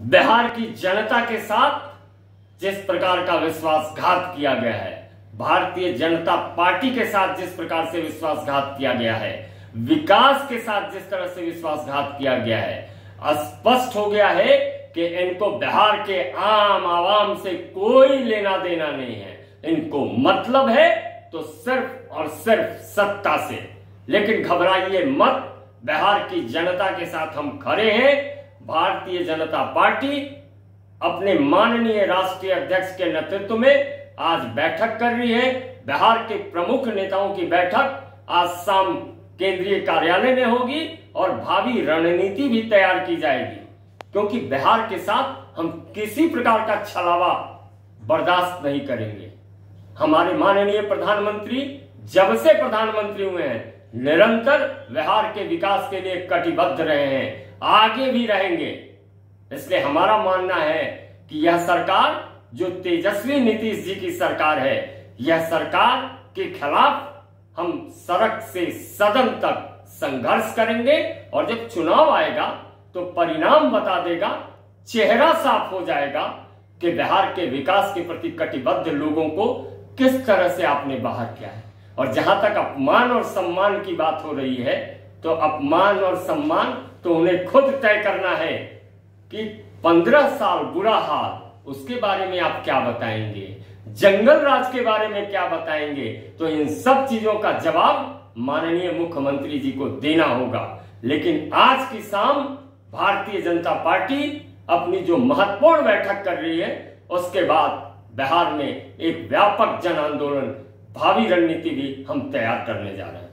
बिहार की जनता के साथ जिस प्रकार का विश्वासघात किया गया है, भारतीय जनता पार्टी के साथ जिस प्रकार से विश्वासघात किया गया है, विकास के साथ जिस तरह से विश्वासघात किया गया है, स्पष्ट हो गया है कि इनको बिहार के आम आवाम से कोई लेना देना नहीं है। इनको मतलब है तो सिर्फ और सिर्फ सत्ता से। लेकिन घबराइए मत, बिहार की जनता के साथ हम खड़े हैं। भारतीय जनता पार्टी अपने माननीय राष्ट्रीय अध्यक्ष के नेतृत्व में आज बैठक कर रही है। बिहार के प्रमुख नेताओं की बैठक आज शाम केंद्रीय कार्यालय में होगी और भावी रणनीति भी तैयार की जाएगी, क्योंकि बिहार के साथ हम किसी प्रकार का छलावा बर्दाश्त नहीं करेंगे। हमारे माननीय प्रधानमंत्री जब से प्रधानमंत्री हुए हैं निरंतर बिहार के विकास के लिए कटिबद्ध रहे हैं, आगे भी रहेंगे। इसलिए हमारा मानना है कि यह सरकार जो तेजस्वी नीतीश जी की सरकार है, यह सरकार के खिलाफ हम सड़क से सदन तक संघर्ष करेंगे और जब चुनाव आएगा तो परिणाम बता देगा, चेहरा साफ हो जाएगा कि बिहार के विकास के प्रति कटिबद्ध लोगों को किस तरह से आपने बाहर किया है। और जहां तक अपमान और सम्मान की बात हो रही है, तो अपमान और सम्मान तो उन्हें खुद तय करना है कि 15 साल बुरा हाल, उसके बारे में आप क्या बताएंगे, जंगल राज के बारे में क्या बताएंगे। तो इन सब चीजों का जवाब माननीय मुख्यमंत्री जी को देना होगा। लेकिन आज की शाम भारतीय जनता पार्टी अपनी जो महत्वपूर्ण बैठक कर रही है, उसके बाद बिहार में एक व्यापक जन आंदोलन, भावी रणनीति भी हम तैयार करने जा रहे हैं।